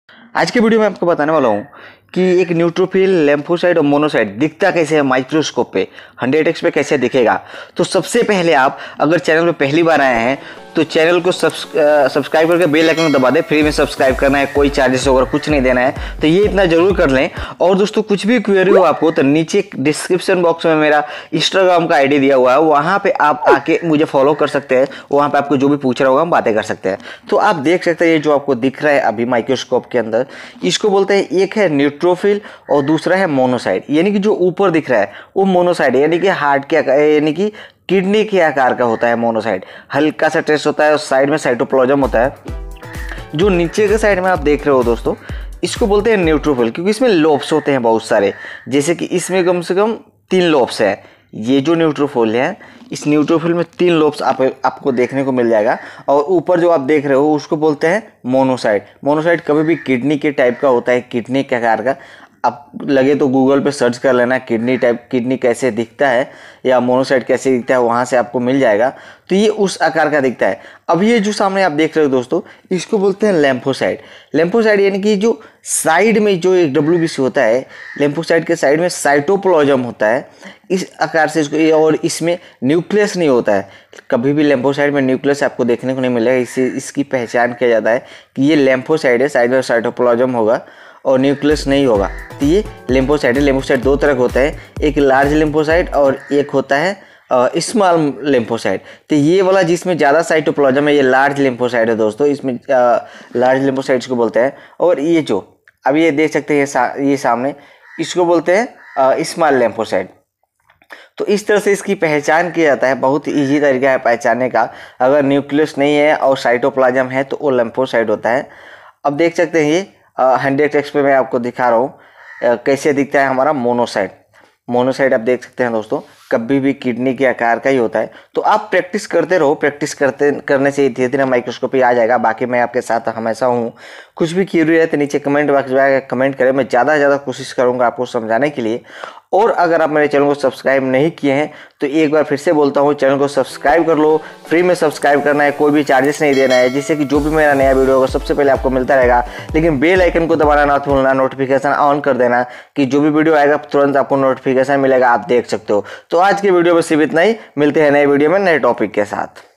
आज के वीडियो में आपको बताने वाला हूँ कि एक न्यूट्रोफिल, लिम्फोसाइट और मोनोसाइट दिखता कैसे है माइक्रोस्कोप पे 100x पे कैसे दिखेगा। तो सबसे पहले आप अगर चैनल पे पहली बार आए हैं तो चैनल को सब्सक्राइब करके बेल आइकन दबा दें। फ्री में सब्सक्राइब करना है, कोई चार्जेस वगैरह कुछ नहीं देना है, तो ये इतना जरूर कर लें। और दोस्तों कुछ भी क्वेरी हो आपको तो नीचे डिस्क्रिप्शन बॉक्स में मेरा इंस्टाग्राम का आईडी दिया हुआ है, वहाँ पे आप आके मुझे फॉलो कर सकते हैं। वहाँ पे आपको जो भी पूछ रहा होगा हम बातें कर सकते हैं। तो आप देख सकते हैं ये जो आपको दिख रहा है अभी माइक्रोस्कोप के अंदर, इसको बोलते हैं, एक है न्यूट्रोफिल और दूसरा है मोनोसाइट। यानी कि जो ऊपर दिख रहा है वो मोनोसाइट है, यानी कि हार्ट के यानी कि किडनी के आकार का होता है मोनोसाइट। हल्का सा टेस्ट होता है और साइड में साइटोप्लाज्म होता है। जो नीचे के साइड में आप देख रहे हो दोस्तों, इसको बोलते हैं न्यूट्रोफिल, क्योंकि इसमें लोब्स होते हैं बहुत सारे। जैसे कि इसमें कम से कम 3 लोब्स है। ये जो न्यूट्रोफिल है, इस न्यूट्रोफिल में 3 लोब्स आपको देखने को मिल जाएगा। और ऊपर जो आप देख रहे हो उसको बोलते हैं मोनोसाइट। मोनोसाइट कभी भी किडनी के टाइप का होता है, किडनी के आकार का। आप लगे तो गूगल पे सर्च कर लेना किडनी कैसे दिखता है या मोनोसाइट कैसे दिखता है, वहाँ से आपको मिल जाएगा। तो ये उस आकार का दिखता है। अब ये जो सामने आप देख रहे हो दोस्तों, इसको बोलते हैं लिम्फोसाइट। लिम्फोसाइट यानी कि जो साइड में जो एक WBC होता है, लिम्फोसाइट के साइड में साइटोप्लाज्म होता है इस आकार से इसको, और इसमें न्यूक्लियस नहीं होता है। कभी भी लिम्फोसाइट में न्यूक्लियस आपको देखने को नहीं मिलेगा। इससे इसकी पहचान किया जाता है कि ये लिम्फोसाइट है, साइड में साइटोप्लाज्म होगा और न्यूक्लियस नहीं होगा। तो ये लिम्फोसाइट है। लिम्फोसाइट 2 तरह के होते हैं, एक लार्ज लिम्फोसाइट और एक होता है स्मॉल लिम्फोसाइट। तो ये वाला जिसमें ज़्यादा साइटोप्लाज्म है ये लार्ज लिम्फोसाइट है दोस्तों, इसमें लार्ज लिम्फोसाइट्स को बोलते हैं। और ये जो अब ये देख सकते हैं ये सामने, इसको बोलते हैं स्मॉल लिम्फोसाइट। तो इस तरह से इसकी पहचान किया जाता है। बहुत ईजी तरीका है पहचानने का। अगर न्यूक्लियस नहीं है और साइटोप्लाज्म है तो वो लिम्फोसाइट होता है। अब देख सकते हैं ये 100x पे मैं आपको दिखा रहा हूँ कैसे दिखता है हमारा मोनोसाइट। मोनोसाइट आप देख सकते हैं दोस्तों, कभी भी किडनी के आकार का ही होता है। तो आप प्रैक्टिस करते रहो, प्रैक्टिस करने से धीरे धीरे माइक्रोस्कोपी आ जाएगा। बाकी मैं आपके साथ हमेशा हूँ। कुछ भी क्यूरी है तो नीचे कमेंट बॉक्स में कमेंट करें, मैं ज़्यादा से ज़्यादा कोशिश करूँगा आपको समझाने के लिए। और अगर आप मेरे चैनल को सब्सक्राइब नहीं किए हैं तो एक बार फिर से बोलता हूँ, चैनल को सब्सक्राइब कर लो। फ्री में सब्सक्राइब करना है, कोई भी चार्जेस नहीं देना है, जिससे कि जो भी मेरा नया वीडियो होगा सबसे पहले आपको मिलता रहेगा। लेकिन बेल आइकन को दबाना ना भूलना, नोटिफिकेशन ऑन कर देना कि जो भी वीडियो आएगा तुरंत आपको नोटिफिकेशन मिलेगा, आप देख सकते हो। तो आज के वीडियो में सिर्फ इतना ही। मिलते हैं नए वीडियो में नए टॉपिक के साथ।